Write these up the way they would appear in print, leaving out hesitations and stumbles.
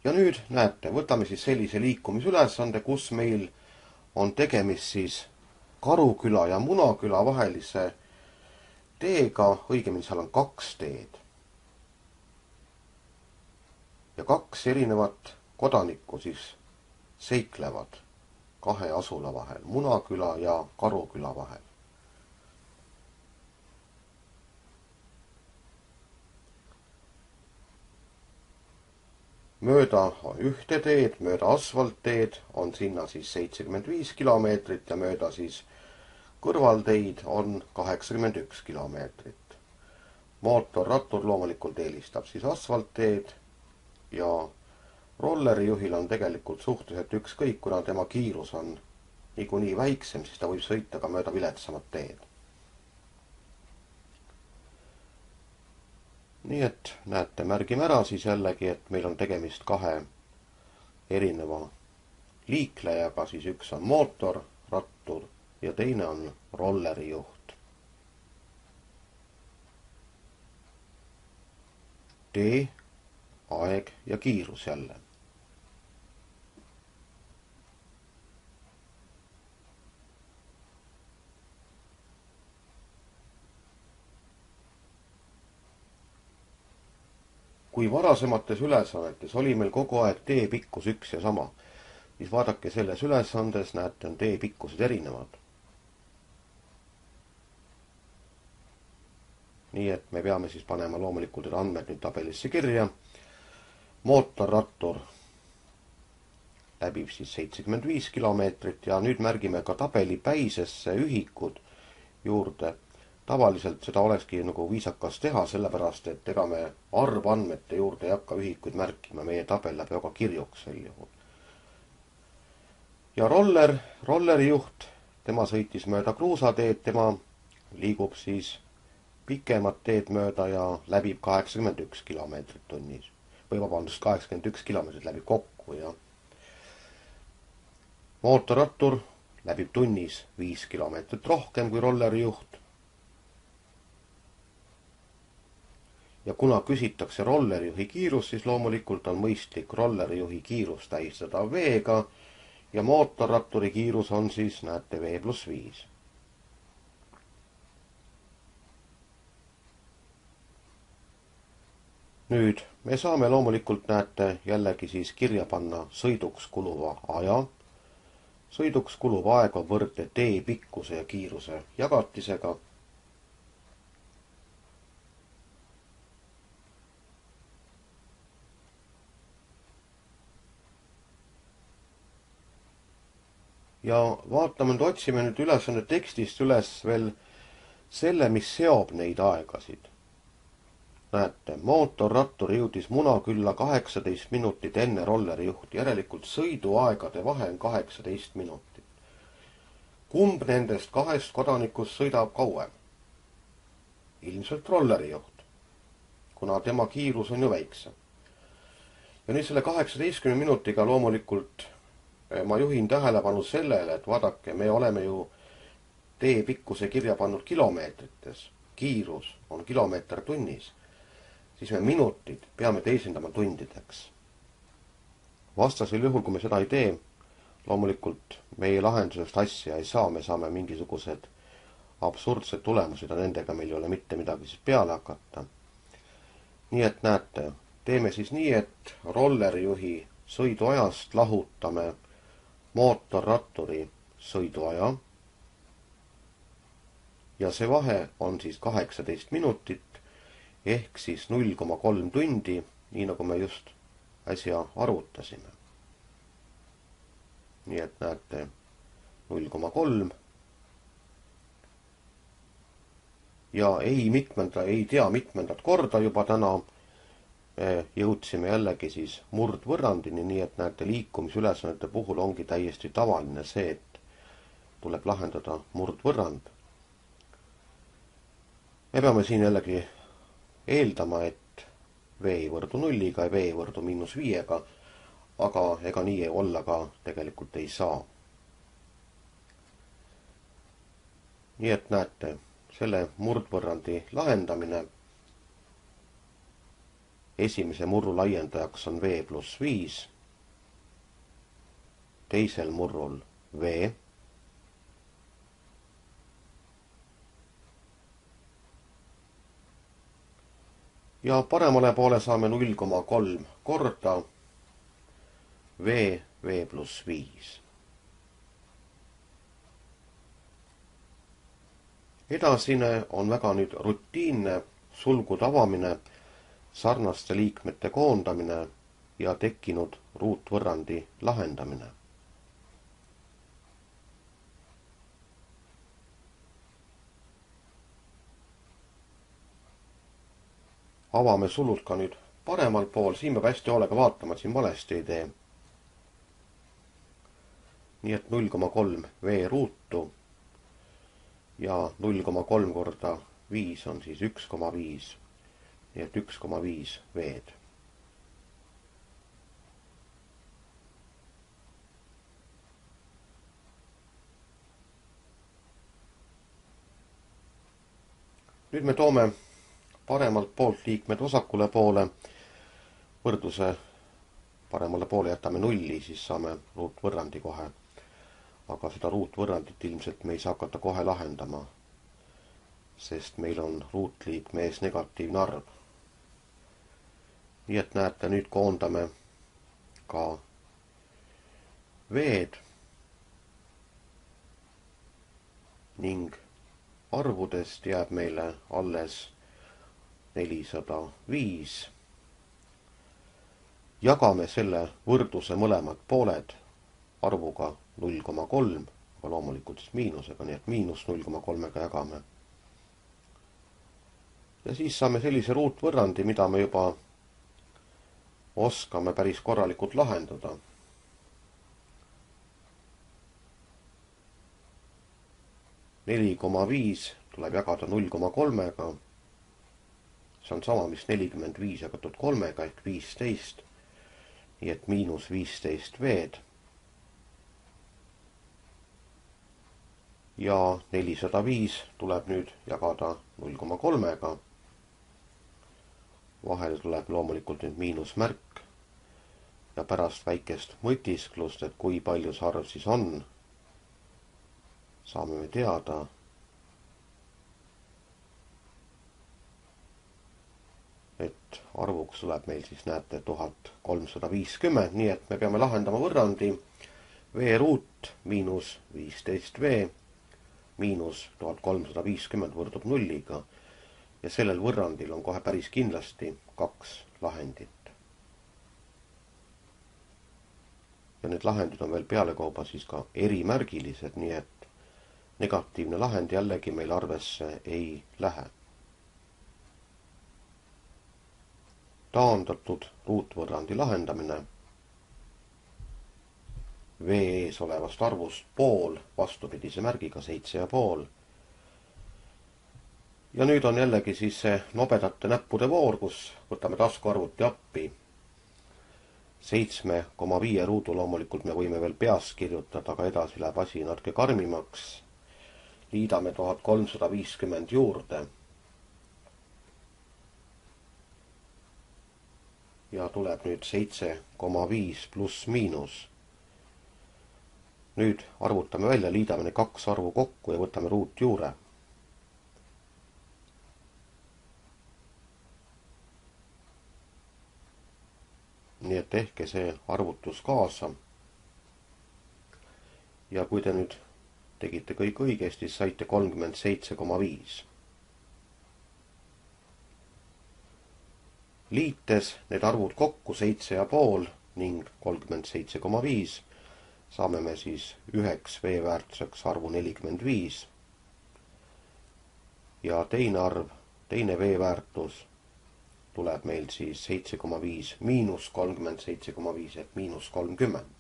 Ja nüüd näete, võtame siis sellise liikumisülesande, kus meil on tegemist siis Karuküla ja Munaküla vahelise teega, õigemini seal on 2 teed. Ja 2 erinevat kodanikku siis seiklevad 2 asula vahel, Munaküla ja Karuküla vahel. Mööda ühte teed, mööda asfaltteed on sinna siis 75 kilomeetrit ja mööda siis kõrvalteid on 81 kilomeetrit. Mootorrattur loomulikult eelistab siis asfaltteed ja rollerijuhil on tegelikult suhteliselt ükskõik, kuna tema kiirus on niikuinii väiksem, siis ta võib sõita ka mööda viletsamat teed. Nii et näete, märgime ära siis jällegi, et meil on tegemist 2 erineva liiklejaga, siis üks on mootorrattur ja teine on rollerijuht. Tee, aeg ja kiirus jälle. Kui varasemates ülesannetes oli meil kogu aeg tee pikkus üks ja sama, siis vaadake selles ülesandes, näete, on tee pikkused erinevad. Nii et me peame siis panema loomulikult need andmed nüüd tabelisse kirja. Mootorrattur läbib siis 75 kilomeetrit ja nüüd märgime ka tabelipäisesse ühikud juurde. Tavaliselt seda olekski nagu viisakas teha, sellepärast et ega me arvandmete juurde ei hakka ühikuid märkima, meie tabel läheb väga kirjuks sel juhul. Ja rollerijuht, tema sõitis mööda kruusateed, tema liigub siis pikemat teed mööda ja läbib 81 kilomeetrit tunnis. Või vabandust, 81 kilomeetrit läbib kokku ja mootorrattur läbib tunnis 5 kilomeetrit rohkem kui rollerijuht. Ja kuna küsitakse rollerijuhi kiirus, siis loomulikult on mõistlik rollerijuhi kiirus tähistada V-ga ja mootorratturi kiirus on siis, näete, V+5. Nüüd me saame loomulikult, näete, jällegi siis kirja panna sõiduks kuluva aja. Sõiduks kuluv aeg on võrdne tee pikkuse ja kiiruse jagatisega. Ja vaatame nüüd, otsime nüüd ülesande tekstist üles veel selle, mis seob neid aegasid. Näete, mootorrattur jõudis Munakülla 18 minutit enne rollerijuhti, järelikult sõiduaegade vahe on 18 minutit. Kumb nendest 2 kodanikust sõidab kauem? Ilmselt rollerijuht, kuna tema kiirus on ju väiksem. Ja nüüd selle 18 minutiga loomulikult ma juhin tähelepanu sellele, et vaadake, me oleme ju tee pikkuse kirja pannud kilomeetrites, kiirus on kilomeeter tunnis, siis me minutid peame teisendama tundideks. Vastasel juhul, kui me seda ei tee, loomulikult meie lahendusest asja ei saa, me saame mingisugused absurdsed tulemused ja nendega meil ei ole mitte midagi siis peale hakata. Nii et näete, teeme siis nii, et rollerijuhi sõiduajast lahutame mootorratturi sõiduaja ja see vahe on siis 18 minutit ehk siis 0,3 tundi, nii nagu me just äsja arvutasime. Nii et näete 0,3 ja ei tea mitmendat korda juba täna jõudsime jällegi siis murdvõrrandini, nii et näete, liikumisülesannete puhul ongi täiesti tavaline see, et tuleb lahendada murdvõrrand. Me peame siin jällegi eeldama, et V ei võrdu 0-ga ja V ei võrdu -5-ga, aga ega nii olla ka tegelikult ei saa. Nii et näete, selle murdvõrrandi lahendamine esimese murru laiendajaks on V pluss 5, teisel murrul V, ja paremale poole saame 0,3 korda V pluss 5. Edasine on väga nüüd rutiinne sulgude avamine, sarnaste liikmete koondamine ja tekkinud ruutvõrrandi lahendamine. Avame sulud ka nüüd paremal pool, siin peab hästi hoolega vaatama, et siin valesti ei tee. Nii et 0,3 V ruutu ja 0,3 korda 5 on siis 1,5, nii et 1,5 V-d. Nüüd me toome paremalt poolt liikmed vasakule poole, võrdluse paremale poole jätame 0, siis saame ruutvõrrandi kohe. Aga seda ruutvõrrandit ilmselt me ei saa hakata kohe lahendama, sest meil on ruutliikme ees negatiivne arv. Nii et näete, nüüd koondame ka V-d ning arvudest jääb meile alles 405. Jagame selle võrdluse mõlemad pooled arvuga 0,3, aga loomulikult siis miinusega, nii et miinus 0,3-ga jagame. Ja siis saame sellise ruutvõrrandi, mida me juba oskame päris korralikult lahendada. Neli koma 5 tuleb jagada 0,3-ga. See on sama, mis 45 jagatud 3-ga ehk 15. Nii et miinus 15 V-d. Ja 405 tuleb nüüd jagada 0,3-ga. Vahele tuleb loomulikult nüüd miinusmärk. Ja pärast väikest mõtisklust, et kui palju see arv siis on, saame me teada, et arvuks tuleb meil siis, näete, 1350, nii et me peame lahendama võrrandi V ruut miinus 15V miinus 1350 võrdub 0-ga ja sellel võrrandil on kohe päris kindlasti 2 lahendit. Ja need lahendid on veel pealekauba siis ka erimärgilised, nii et negatiivne lahend jällegi meil arvesse ei lähe. Taandatud ruutvõrrandi lahendamine. V ees olevast arvust pool vastupidise märgiga 7,5. Ja nüüd on jällegi siis see nobedate näppude voor, kus võtame taskuarvuti appi. 7,5 ruudu loomulikult me võime veel peas kirjutada, aga edasi läheb asi natuke karmimaks. Liidame 1350 juurde. Ja tuleb nüüd 7,5 pluss miinus. Nüüd arvutame välja, liidame need 2 arvu kokku ja võtame ruutjuure. Nii et tehke see arvutus kaasa. Ja kui te nüüd tegite kõik õigesti, saite 37,5. Liites need arvud kokku 7,5 ning 37,5 saame me siis üheks V-väärtuseks arvu 45. Ja teine arv, teine V-väärtus tuleb meil siis 7,5 miinus 37,5 ehk miinus 30.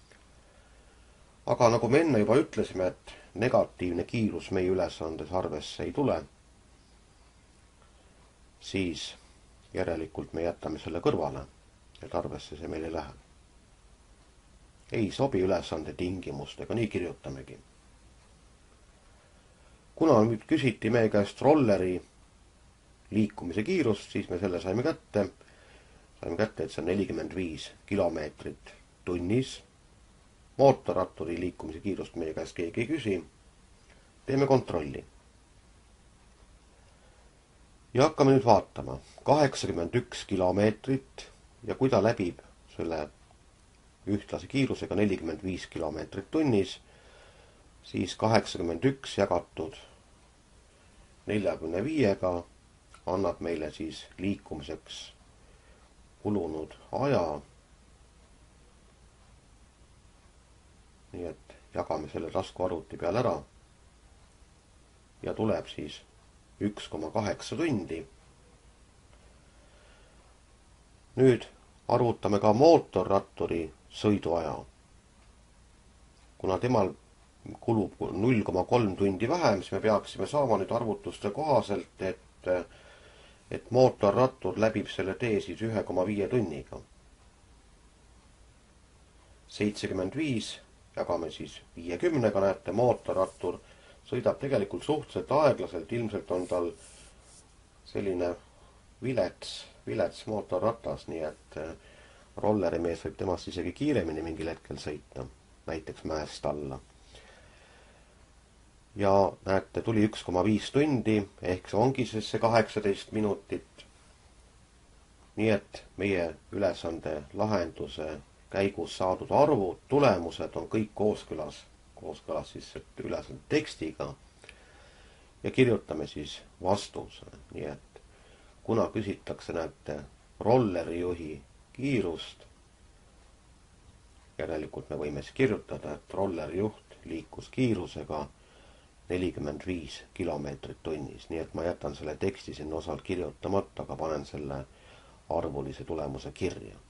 Aga nagu me enne juba ütlesime, et negatiivne kiirus meie ülesandes arvesse ei tule, siis järelikult me jätame selle kõrvale, et arvesse see meil ei lähe. Ei sobi ülesande tingimustega, nii kirjutamegi. Kuna nüüd küsiti meie käest rolleri liikumise kiirust, siis me selle saime kätte. saime kätte, et see on 45 kilomeetrit tunnis. Mootorratturi liikumise kiirust meie käest keegi ei küsi. Teeme kontrolli. Ja hakkame nüüd vaatama. 81 kilomeetrit ja kui ta läbib selle ühtlase kiirusega 45 kilomeetrit tunnis, siis 81 jagatud 45-ga annab meile siis liikumiseks kulunud aja. Nii et jagame selle taskuarvuti peal ära ja tuleb siis 1,8 tundi. Nüüd arvutame ka mootorratturi sõiduaja. Kuna temal kulub 0,3 tundi vähem, siis me peaksime saama nüüd arvutuste kohaselt, et mootorrattur läbib selle tee siis 1,5 tunniga. 75 jagame siis 50-ga, näete, mootorrattur sõidab tegelikult suhteliselt aeglaselt, ilmselt on tal selline vilets mootorratas, nii et rollerimees võib temast isegi kiiremini mingil hetkel sõita, näiteks mäest alla. Ja näete, tuli 1,5 tundi, ehk see ongi siis see 18 minutit. Nii et meie ülesande lahenduse käigus saadud arvud, tulemused on kõik kooskõlas siis ülesande tekstiga ja kirjutame siis vastuse. Nii et kuna küsitakse, näete, rollerijuhi kiirust, järelikult me võime siis kirjutada, et rollerijuht liikus kiirusega 45 kilomeetrit tunnis. Nii et ma jätan selle teksti sinna osalt kirjutamata, aga panen selle arvulise tulemuse kirja.